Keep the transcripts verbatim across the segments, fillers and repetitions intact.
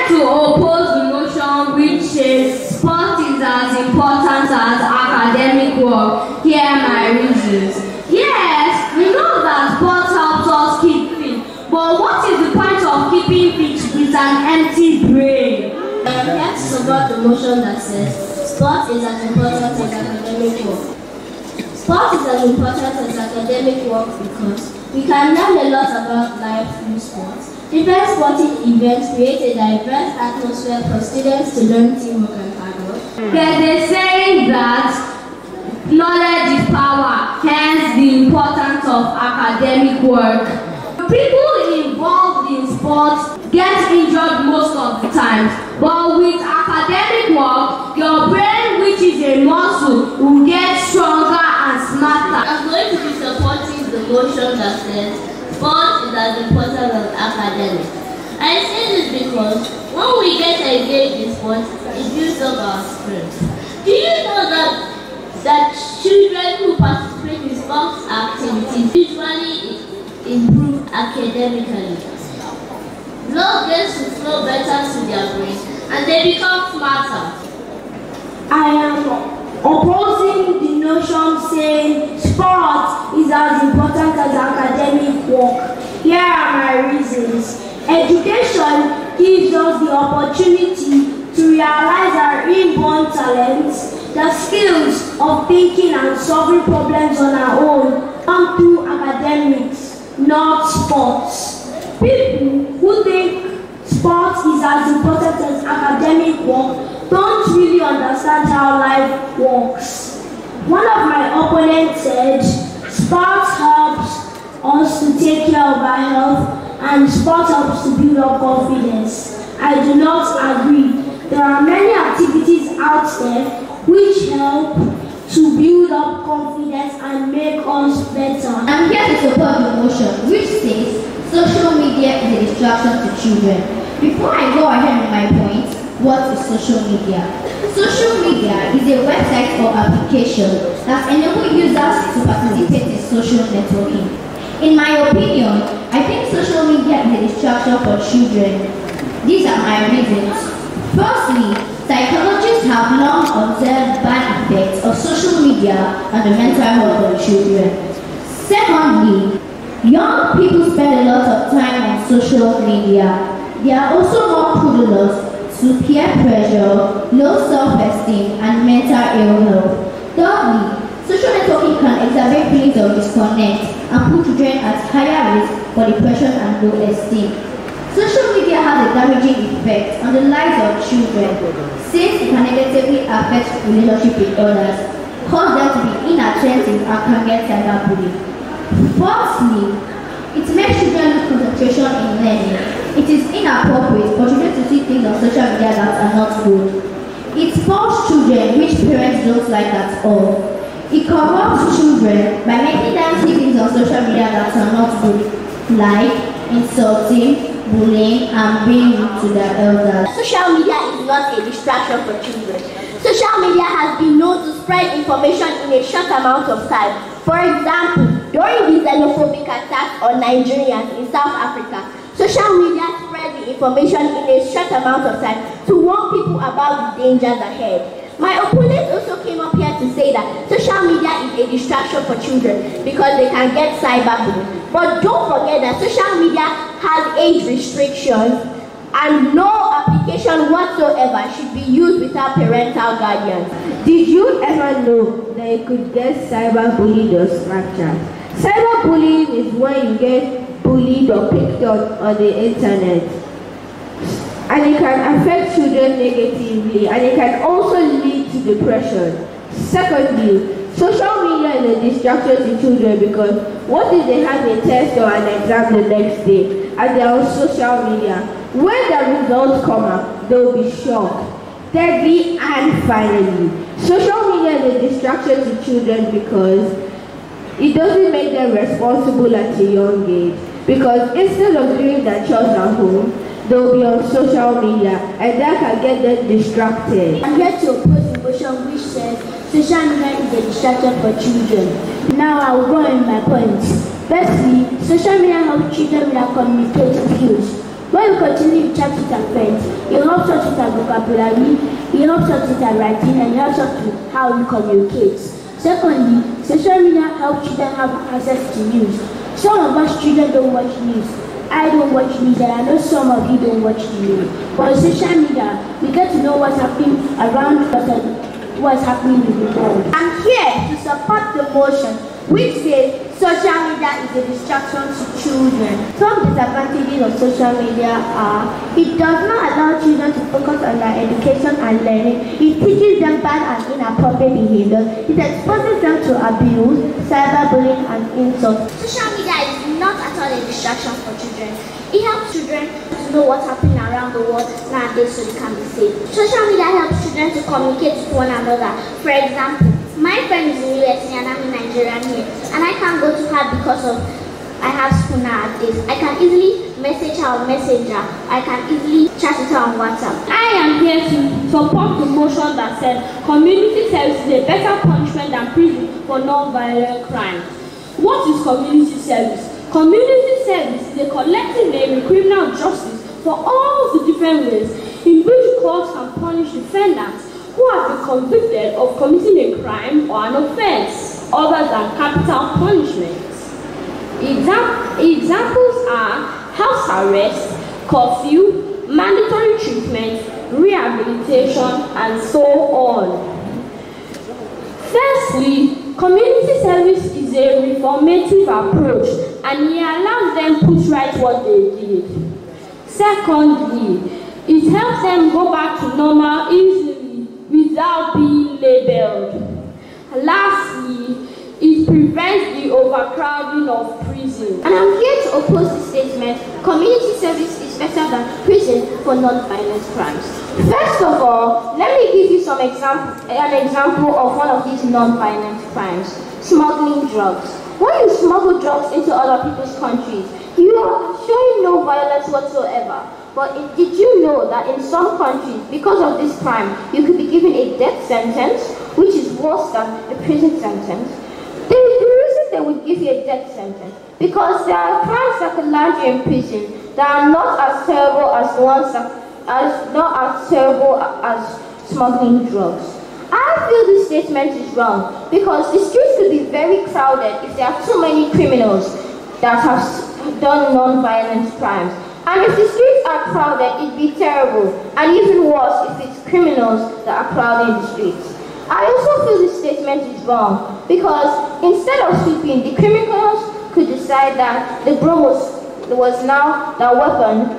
here to oppose the motion which says sport is as important as academic work. Here are my reasons. Yes, we know that sport helps us keep fit, but what is the point of keeping fit with an empty brain? I'm here to support the motion that says sport is as important as academic work. Sport is as important as academic work because we can learn a lot about life through sports. Different sporting events create a diverse atmosphere for students to learn teamwork and hard work. There's a saying that knowledge is power, hence the importance of academic work. People involved in sports get injured most of the time, but with academic work, your brain, which is a muscle, will get stronger and smarter. I'm going to be supporting the motion that says sport is as important as academic. I say this because when we get engaged in sports, it builds up our strength. Do you know that that children who participate in sports activities usually improve academically? Blood gets to flow better to their brain and they become smarter. I am opposing the notion saying sport is as important as academic work. Here are my reasons. Education gives us the opportunity to realize our inborn talents, the skills of thinking and solving problems on our own, come through academics, not sports. People who think sports is as important as academic work don't really understand how life works. One of my opponents said, sports helps us to take care of our health and sports helps to build up confidence. I do not agree. There are many activities out there which help to build up confidence and make us better. I'm here to support the motion which says social media is a distraction to children. Before I go ahead with my point, what is social media? Social media is a website or application that enables users to participate in social networking. In my opinion, I think social media is a distraction for children. These are my reasons. Firstly, psychologists have long observed bad effects of social media on the mental health of children. Secondly, young people spend a lot of time on social media. They are also more prone to peer pressure, low self-esteem, and mental ill health. Thirdly, social networking can exacerbate feelings of disconnect and put children at higher risk for depression and low esteem. Social media has a damaging effect on the lives of children since it can negatively affect relationships with others, cause them to be inattentive, and can get cyberbullying. Fourthly, it makes children lose concentration in learning. It is inappropriate for children to see things on social media that are not good. It spoils children, which parents don't like at all. It corrupts children by making them see things on social media that are not good, like insulting, bullying, and being rude to their elders. Social media is not a distraction for children. Social media has been known to spread information in a short amount of time. For example, during the xenophobic attacks on Nigerians in South Africa, social media spread the information in a short amount of time to warn people about the dangers ahead. My opponent also came up here to say that social media is a distraction for children because they can get cyberbullying. But don't forget that social media has age restrictions and no application whatsoever should be used without parental guidance. Did you ever know that you could get cyberbullied or Snapchat? Cyberbullying is when you get bullied or picked on on the internet. And it can affect children negatively, and it can also lead to depression. Secondly, social media is a distraction to children because what if they have a test or an exam the next day and they're on social media? When the results come up, they'll be shocked. Thirdly, and finally, social media is a distraction to children because it doesn't make them responsible at a young age. Because instead of doing their chores at home, they'll be on social media, and that can get them distracted. I'm here to oppose the motion which says social media is a distraction for children. Now I will go on my points. Firstly, social media helps children with their communication skills. When you continue to chat with your friends, you vocabulary, it helps us with our writing, and it helps us to how we communicate. Secondly, social media helps children have access to news. Some of us children don't watch news. I don't watch news, and I know some of you don't watch news. But on social media, we get to know what's happening around us and what's happening in the world. I'm here to support the motion which says social media is a distraction to children. Some disadvantages of social media are it does not allow children to focus on their education and learning. It teaches them bad and inappropriate behavior. It exposes them to abuse, cyberbullying, and insult. Social media is not at all a distraction for children. It helps children to know what's happening around the world nowadays so they can be safe. Social media helps children to communicate with one another. For example, my friend is in U S A and I'm in Nigeria here, and I can't go to her because of I have schooner at this. I can easily message her on Messenger. I can easily chat with her on WhatsApp. I am here to support the motion that says community service is a better punishment than prison for non-violent crimes. What is community service? Community service is a collective name in criminal justice for all the different ways in which courts can punish defendants who have been convicted of committing a crime or an offense other than capital punishments. Exam examples are house arrest, curfew, mandatory treatment, rehabilitation, and so on. Firstly, community service is a reformative approach and it allows them to put right what they did. Secondly, it helps them go back to normal easily without being labeled. Lastly, it prevents the overcrowding of prisons. And I'm here to oppose the statement, community service is better than prison for non-violent crimes. First of all, let me give you some example, an example of one of these non-violent crimes, smuggling drugs. When you smuggle drugs into other people's countries, you are showing no violence whatsoever. But in, did you know that in some countries, because of this crime, you could be given a death sentence, which is worse than a prison sentence? The, the reason they would give you a death sentence, because there are crimes that could land you in prison that are not as terrible as the ones that are not as terrible as smuggling drugs. I feel this statement is wrong because the streets could be very crowded if there are too many criminals that have done non-violent crimes. And if the streets are crowded, it'd be terrible. And even worse if it's criminals that are crowding the streets. I also feel this statement is wrong because instead of sweeping, the criminals could decide that the broom was, was now their weapon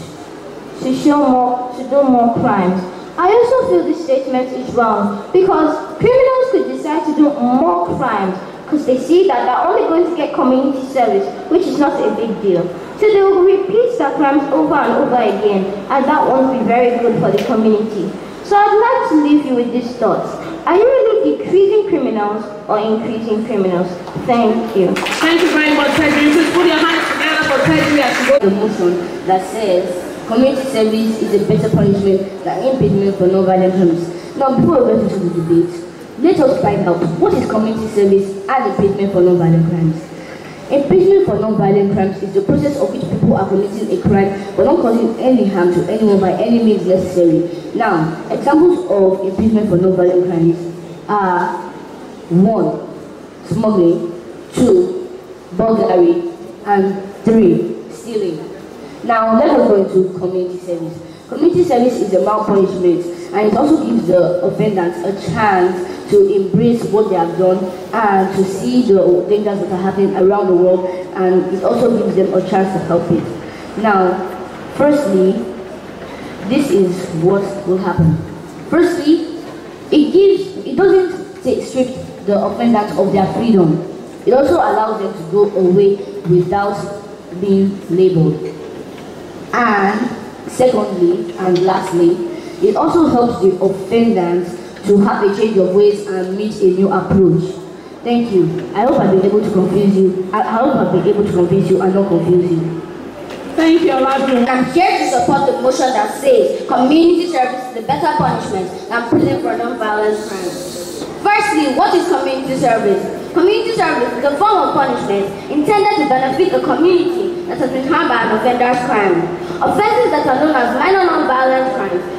to show more, to do more crimes. I also feel this statement is wrong because criminals could decide to do more crimes because they see that they're only going to get community service, which is not a big deal. So they will repeat their crimes over and over again, and that won't be very good for the community. So I'd like to leave you with these thoughts. Are you really decreasing criminals or increasing criminals? Thank you. Thank you very much, Pedro. Please put your hands together for Pedro as you go. The motion that says community service is a better punishment than imprisonment for non-violent crimes. Now, before we get into the debate, let us find out what is community service and imprisonment for non-violent crimes. Imprisonment for non-violent crimes is the process of which people are committing a crime but not causing any harm to anyone by any means necessary. Now, examples of imprisonment for non-violent crimes are one, smuggling, two, burglary, and three, stealing. Now, let us go into community service. Community service is a mild punishment, and it also gives the offenders a chance to embrace what they have done and to see the dangers that are happening around the world, and it also gives them a chance to help it. Now, firstly, this is what will happen. Firstly, it gives, it doesn't take, strip the offenders of their freedom. It also allows them to go away without being labeled. And secondly, and lastly, it also helps the offenders to have a change of ways and meet a new approach. Thank you. I hope I've been able to confuse you. I, I hope I've been able to confuse you and not confuse you. Thank you, Oladu. I'm here to support the motion that says community service is a better punishment than prison for non-violent crimes. Firstly, what is community service? Community service is a form of punishment intended to benefit the community that has been harmed by an offender's crime. Offenses that are known as minor non-violent crimes are deemed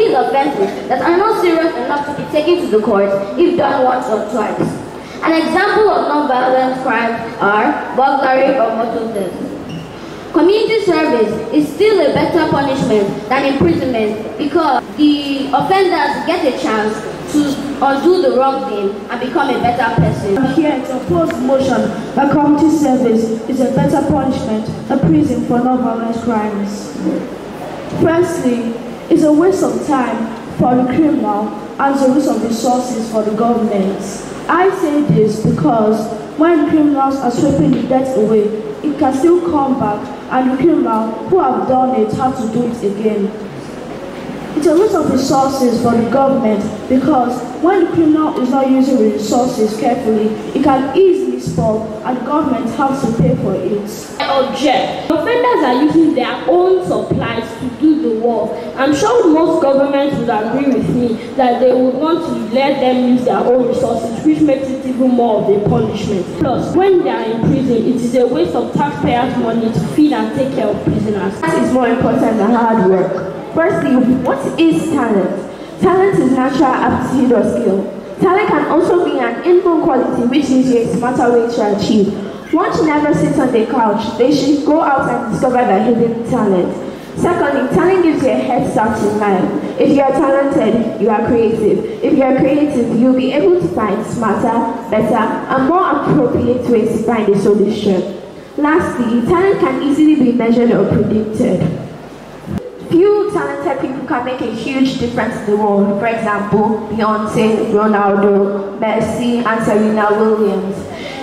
commit offenses that are not serious enough to be taken to the court if done once or twice. An example of non-violent crimes are burglary or motor theft. Community service is still a better punishment than imprisonment because the offenders get a chance to undo the wrong thing and become a better person. I'm here to oppose the motion that community service is a better punishment than prison for non-violent crimes. Firstly, it's a waste of time for the criminal and it's a waste of resources for the government. I say this because when criminals are sweeping the debt away, it can still come back and the criminal who have done it have to do it again. It's a waste of resources for the government because when the criminal is not using the resources carefully, it can easily spoil and the government has to pay for it. I object. Offenders are using their own supplies to do the work. I'm sure most governments would agree with me that they would want to let them use their own resources, which makes it even more of a punishment. Plus, when they are in prison, it is a waste of taxpayers' money to feed and take care of prisoners. That is more important than hard work. Firstly, what is talent? Talent is natural aptitude or skill. Talent can also be an inborn quality which gives you a smarter way to achieve. One should never sit on the couch. They should go out and discover their hidden talent. Secondly, talent gives you a head start in life. If you are talented, you are creative. If you are creative, you'll be able to find smarter, better, and more appropriate ways to find a solution. Lastly, talent can easily be measured or predicted. Few talented people can make a huge difference in the world. For example, Beyonce, Ronaldo, Messi, and Serena Williams.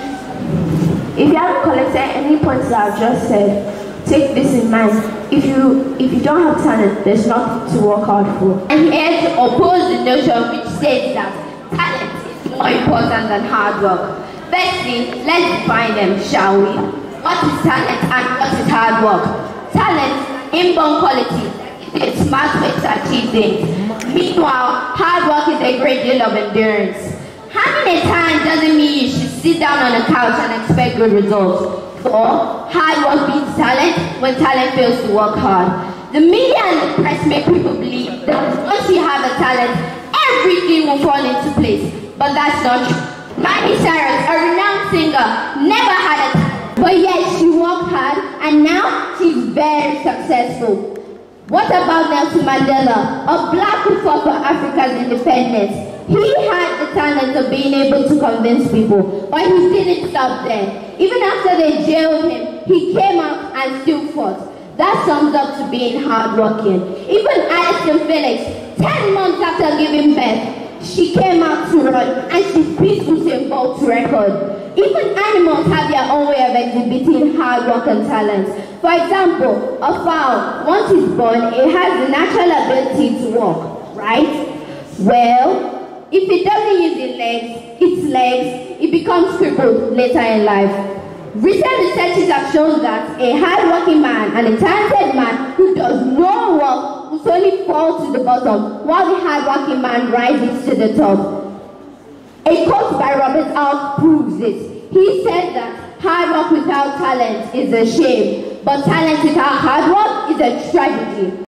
If you haven't collected any points that I've just said, take this in mind. If you if you don't have talent, there's nothing to work hard for. I'm here to oppose the notion which says that talent is more important than hard work. Firstly, let's define them, shall we? What is talent and what is hard work? Talent, inborn quality, is a smart way to achieve things. Meanwhile, hard work is a great deal of endurance. Having a talent doesn't mean you should sit down on a couch and expect good results. Or, hard work beats talent when talent fails to work hard. The media and the press make people believe that once you have a talent, everything will fall into place. But that's not true. Miley Cyrus, a renowned singer, never had a talent. But yet she worked hard and now she's very successful. What about Nelson Mandela, a black who fought for Africa's independence? He had the talent of being able to convince people, but he didn't stop there. Even after they jailed him, he came out and still fought. That sums up to being hardworking. Even Alison Felix, ten months after giving birth, she came out to run and she beat Usain Bolt's record. Even animals have their own way of exhibiting hard work and talents. For example, a fowl, once it's born, it has the natural ability to walk, right? Well, if it doesn't use its legs, its legs, it becomes crippled later in life. Recent researches have shown that a hard-working man and a talented man who does no work will slowly fall to the bottom, while the hard-working man rises to the top. A quote by Robert Alf proves this. He said that hard work without talent is a shame, but talent without hard work is a tragedy.